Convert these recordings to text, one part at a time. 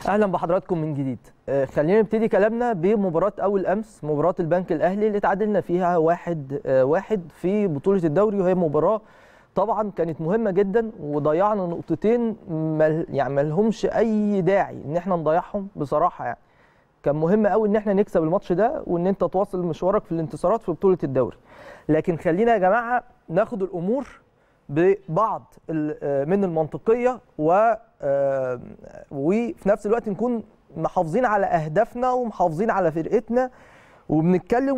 اهلا بحضراتكم من جديد. خلينا نبتدي كلامنا بمباراه اول امس، مباراه البنك الاهلي اللي تعادلنا فيها 1-1 في بطوله الدوري، وهي مباراه طبعا كانت مهمه جدا، وضيعنا نقطتين ما لهمش اي داعي ان احنا نضيعهم بصراحه. يعني كان مهم قوي ان احنا نكسب الماتش ده، وان انت تواصل مشوارك في الانتصارات في بطوله الدوري. لكن خلينا يا جماعه ناخد الامور ببعض من المنطقيه وفي نفس الوقت نكون محافظين على اهدافنا ومحافظين على فرقتنا، وبنتكلم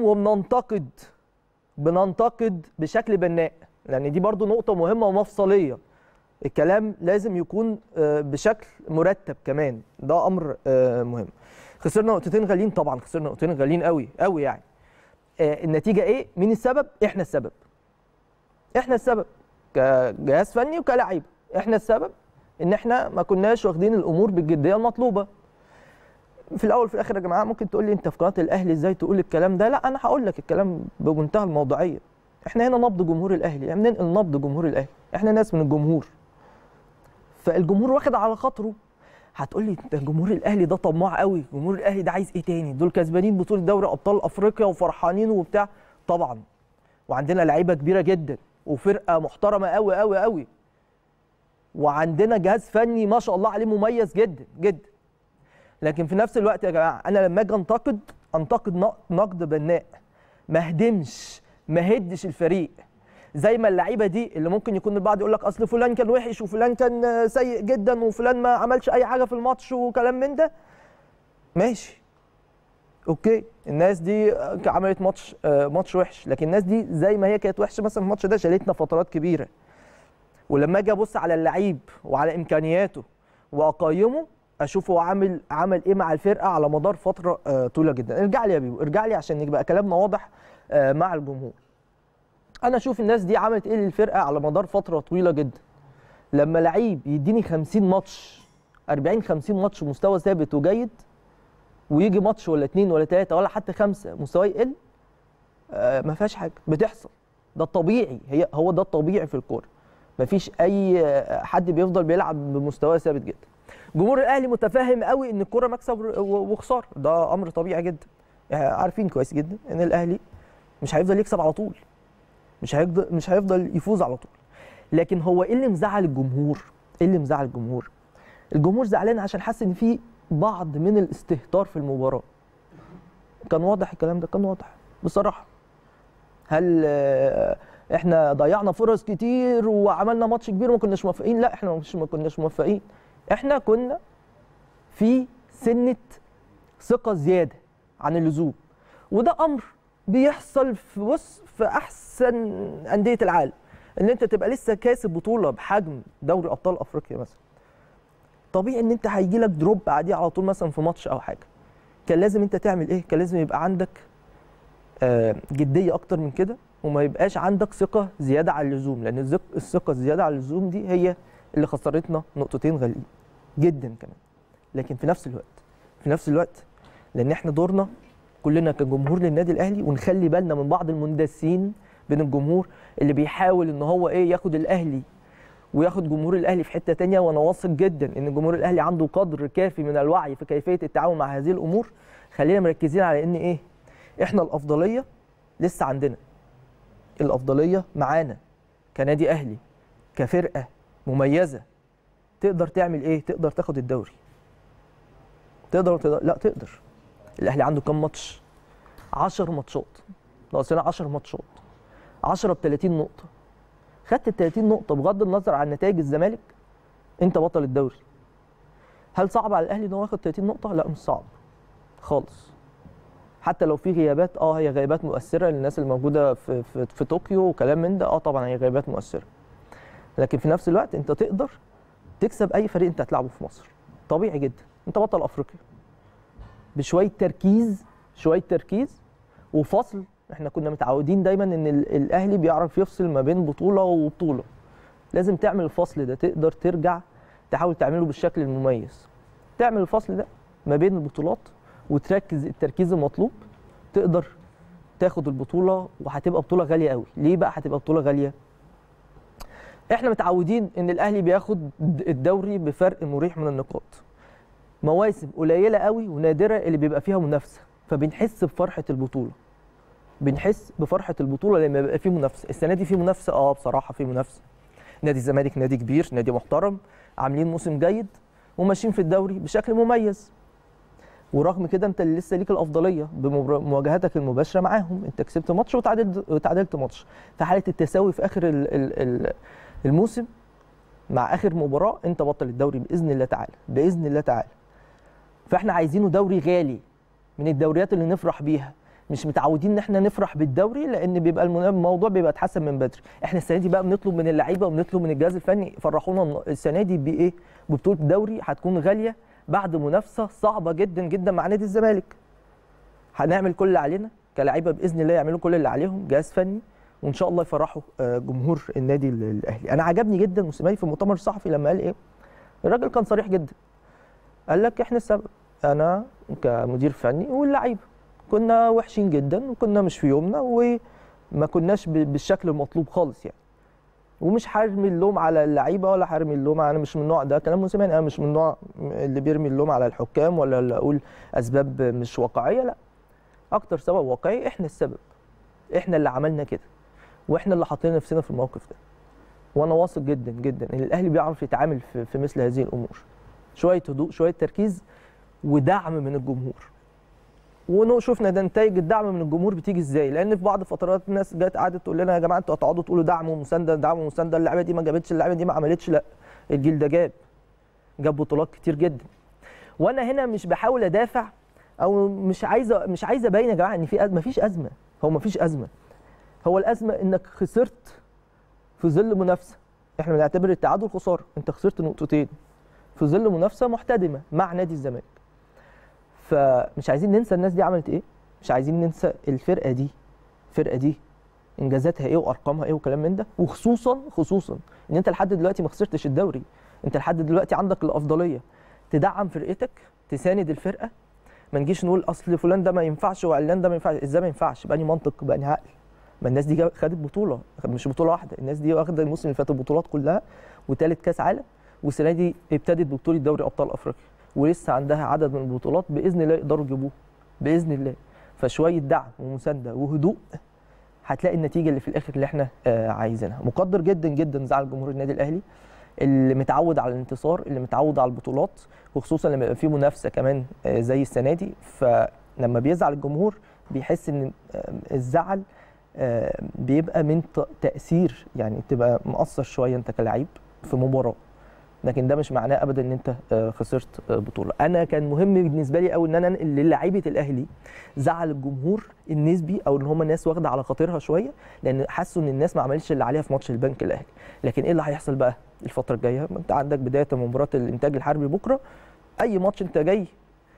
بننتقد بشكل بناء، لان دي برضو نقطه مهمه ومفصليه. الكلام لازم يكون بشكل مرتب كمان، ده امر مهم. خسرنا نقطتين غاليين، طبعا خسرنا نقطتين غاليين قوي قوي. يعني النتيجه ايه؟ مين السبب؟ احنا السبب. احنا السبب كجهاز فني وكلاعيبه. احنا السبب ان احنا ما كناش واخدين الامور بالجديه المطلوبه. في الاول وفي الاخر يا جماعه، ممكن تقول لي انت في قناه الاهلي ازاي تقول الكلام ده؟ لا، انا هقول لك الكلام بمنتهى الموضوعيه. احنا هنا نبض جمهور الاهلي، يعني بننقل نبض جمهور الاهلي، احنا ناس من الجمهور، فالجمهور واخد على خاطره. هتقول لي انت جمهور الاهلي ده طماع قوي، جمهور الاهلي ده عايز ايه تاني؟ دول كسبانين بطوله دوري ابطال افريقيا وفرحانين وبتاع. طبعا، وعندنا لعيبه كبيره جدا وفرقه محترمه قوي قوي قوي، وعندنا جهاز فني ما شاء الله عليه مميز جدا جدا. لكن في نفس الوقت يا جماعه، انا لما اجي انتقد نقد بناء، ما هدمش، ما هدش الفريق. زي ما اللعيبه دي اللي ممكن يكون البعض يقول لك اصل فلان كان وحش وفلان كان سيء جدا وفلان ما عملش اي حاجه في الماتش وكلام من ده، ماشي اوكي، الناس دي عملت ماتش وحش، لكن الناس دي زي ما هي كانت وحشه مثلا في الماتش ده شالتنا فترات كبيره. ولما اجي ابص على اللعيب وعلى امكانياته واقيمه، اشوف هو عمل ايه مع الفرقه على مدار فتره طويله جدا. ارجع لي يا بيبو، ارجع لي عشان يبقى كلامنا واضح مع الجمهور. انا اشوف الناس دي عملت ايه للفرقه على مدار فتره طويله جدا. لما لعيب يديني 50 ماتش 40-50 ماتش مستوى ثابت وجيد، ويجي ماتش ولا 2 ولا 3 ولا حتى 5 مستواه يقل، ما فيهاش حاجه، بتحصل، ده الطبيعي، هو ده الطبيعي في الكوره. مفيش اي حد بيفضل بيلعب بمستوى ثابت جدا. جمهور الاهلي متفاهم قوي ان الكوره مكسب وخساره، ده امر طبيعي جدا. عارفين كويس جدا ان الاهلي مش هيفضل يكسب على طول، مش هيفضل يفوز على طول. لكن هو ايه اللي مزعل الجمهور؟ ايه اللي مزعل الجمهور؟ الجمهور زعلان عشان حاسس ان في بعض من الاستهتار في المباراه. كان واضح الكلام ده، كان واضح بصراحه. هل احنا ضيعنا فرص كتير وعملنا ماتش كبير وما كناش موفقين؟ لا، احنا ما كناش موفقين، احنا كنا في سنه ثقه زياده عن اللزوم، وده امر بيحصل في احسن انديه العالم. ان انت تبقى لسه كاسب بطوله بحجم دوري ابطال افريقيا مثلا، طبيعي ان انت هيجي لك دروب عادي على طول مثلا في ماتش او حاجه. كان لازم انت تعمل ايه؟ كان لازم يبقى عندك جديه اكتر من كده، وما يبقاش عندك ثقه زياده عن اللزوم، لان الثقه الزياده عن اللزوم دي هي اللي خسرتنا نقطتين غاليين جدا كمان. لكن في نفس الوقت لان احنا دورنا كلنا كجمهور للنادي الاهلي، ونخلي بالنا من بعض المندسين بين الجمهور اللي بيحاول ان هو ياخد الاهلي وياخد جمهور الاهلي في حته ثانيه. وانا واثق جدا ان جمهور الاهلي عنده قدر كافي من الوعي في كيفيه التعامل مع هذه الامور. خلينا مركزين على ان احنا الافضليه لسه عندنا، الافضليه معانا كنادي اهلي، كفرقه مميزه. تقدر تعمل ايه؟ تقدر تاخد الدوري، تقدر. لا تقدر. الاهلي عنده كام ماتش؟ 10 ماتشات، ناقصنا 10 ماتشات، 10 ب 30 نقطه. خدت ال 30 نقطه بغض النظر عن نتائج الزمالك، انت بطل الدوري. هل صعب على الاهلي ان هو ياخد 30 نقطه؟ لا، مش صعب خالص. حتى لو في غيابات، هي غيابات مؤثره للناس اللي موجوده في طوكيو وكلام من ده، طبعا هي غيابات مؤثره. لكن في نفس الوقت انت تقدر تكسب اي فريق انت هتلعبه في مصر، طبيعي جدا. انت بطل افريقيا، بشويه تركيز وفصل. احنا كنا متعودين دايما ان الاهلي بيعرف يفصل ما بين بطوله وبطوله. لازم تعمل الفصل ده، تقدر ترجع تحاول تعمله بالشكل المميز. تعمل الفصل ده ما بين البطولات وتركز التركيز المطلوب، تقدر تاخد البطوله. وهتبقى بطوله غاليه قوي. ليه بقى هتبقى بطوله غاليه؟ احنا متعودين ان الاهلي بياخد الدوري بفرق مريح من النقاط. مواسم قليله قوي ونادره اللي بيبقى فيها منافسه، فبنحس بفرحه البطوله. بنحس بفرحه البطوله لما بيبقى فيه منافسه. السنه دي في منافسه، بصراحه في منافسه. نادي الزمالك نادي كبير، نادي محترم، عاملين موسم جيد وماشيين في الدوري بشكل مميز. ورغم كده انت اللي لسه ليك الافضليه بمواجهتك المباشره معاهم، انت كسبت ماتش وتعادلت ماتش. في حاله التساوي في اخر الموسم مع اخر مباراه انت بطل الدوري باذن الله تعالى، باذن الله تعالى. فاحنا عايزينه دوري غالي من الدوريات اللي نفرح بيها، مش متعودين ان احنا نفرح بالدوري لان بيبقى الموضوع بيبقى اتحسن من بدري. احنا السنه دي بقى بنطلب من اللعيبه وبنطلب من الجهاز الفني فرحونا السنه دي بايه؟ ببطوله دوري هتكون غاليه بعد منافسه صعبه جدا جدا مع نادي الزمالك. هنعمل كل اللي علينا كلاعيبه باذن الله، يعملوا كل اللي عليهم، جهاز فني، وان شاء الله يفرحوا جمهور النادي الاهلي. انا عجبني جدا موسيماني في المؤتمر الصحفي لما قال ايه؟ الراجل كان صريح جدا. قال لك احنا السبب، انا كمدير فني واللعيبه كنا وحشين جدا وكنا مش في يومنا وما كناش بالشكل المطلوب خالص يعني. ومش هرمي اللوم على اللعيبه ولا هرمي اللوم، انا مش من النوع ده، كلام موسيماني، انا مش من النوع اللي بيرمي اللوم على الحكام ولا اللي اقول اسباب مش واقعيه، لا. اكتر سبب واقعي احنا السبب. احنا اللي عملنا كده واحنا اللي حطينا نفسنا في الموقف ده. وانا واثق جدا جدا ان الاهلي بيعرف يتعامل في مثل هذه الامور. شويه هدوء، شويه تركيز، ودعم من الجمهور. وشفنا ده نتائج الدعم من الجمهور بتيجي ازاي، لان في بعض فترات الناس جت قعدت تقول لنا يا جماعه انتوا هتقعدوا تقولوا دعم ومسانده دعم ومسانده، اللعيبه دي ما جابتش، اللعيبه دي ما عملتش، لا. الجيل ده جاب بطولات كتير جدا. وانا هنا مش بحاول ادافع او مش عايز ابين يا جماعه ان في ما فيش ازمه. هو ما فيش ازمه، هو الازمه انك خسرت في ظل منافسه. احنا بنعتبر التعادل خساره، انت خسرت نقطتين في ظل منافسه محتدمه مع نادي الزمالك. فمش عايزين ننسى الناس دي عملت ايه، مش عايزين ننسى الفرقه دي انجازاتها ايه وارقامها ايه وكلام من ده. وخصوصا ان انت لحد دلوقتي ما خسرتش الدوري، انت لحد دلوقتي عندك الافضليه تدعم فرقتك، تساند الفرقه. ما نجيش نقول اصل فلان ده ما ينفعش وعلان ده ما ينفعش. ازاي ما ينفعش؟ بأني منطق، بأني عقل؟ ما الناس دي خدت بطوله، مش بطوله واحده، الناس دي واخده الموسم اللي فات البطولات كلها وثالث كاس عالم، والسنه دي ابتدت ببطوله دوري ابطال افريقيا، ولسه عندها عدد من البطولات باذن الله يقدروا يجيبوها باذن الله. فشويه دعم ومسانده وهدوء هتلاقي النتيجه اللي في الاخر اللي احنا عايزينها. مقدر جدا جدا زعل جمهور النادي الاهلي اللي متعود على الانتصار، اللي متعود على البطولات، وخصوصا لما يبقى في منافسه كمان زي السنه دي. فلما بيزعل الجمهور بيحس ان الزعل بيبقى من تاثير، يعني تبقى مقصر شويه انت كلاعب في مباراه، لكن ده مش معناه ابدا ان انت خسرت بطوله. انا كان مهم بالنسبه لي قوي ان انا انقل للاعيبه الاهلي زعل الجمهور النسبي، او ان هم الناس واخده على خاطرها شويه، لان حسوا ان الناس ما عملتش اللي عليها في ماتش البنك الاهلي. لكن ايه اللي هيحصل بقى الفتره الجايه؟ انت عندك بدايه مباراه الانتاج الحربي بكره، اي ماتش انت جاي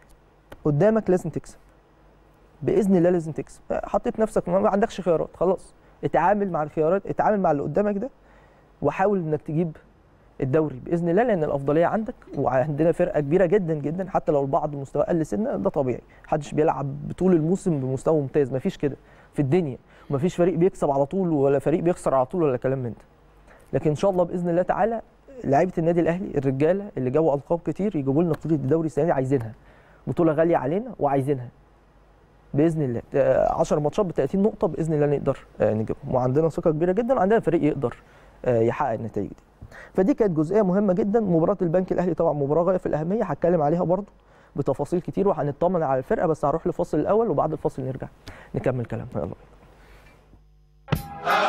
قدامك لازم تكسب باذن الله، لازم تكسب. حطيت نفسك ما عندكش خيارات، خلاص اتعامل مع الخيارات، اتعامل مع اللي قدامك ده، وحاول انك تجيب الدوري باذن الله، لان الافضليه عندك، وعندنا فرقه كبيره جدا جدا. حتى لو البعض مستوى اقل سنه ده طبيعي، محدش بيلعب طول الموسم بمستوى ممتاز، مفيش كده في الدنيا، ومفيش فريق بيكسب على طول ولا فريق بيخسر على طول ولا كلام من ده. لكن ان شاء الله باذن الله تعالى لعيبه النادي الاهلي الرجاله اللي جابوا القاب كتير يجيبوا لنا بطوله الدوري السنه دي، عايزينها، بطوله غاليه علينا وعايزينها باذن الله. 10 ماتشات ب 30 نقطه باذن الله نقدر نجيبهم، وعندنا ثقه كبيره جدا، وعندنا فريق يقدر يحقق النتائج دي. فدي كانت جزئيه مهمه جدا. مباراه البنك الاهلي طبعا مباراه غايه في الاهميه، هتكلم عليها برضو بتفاصيل كتير وهنطمن على الفرقه، بس هروح لفاصل الاول وبعد الفاصل نرجع نكمل كلامنا. يلا بينا.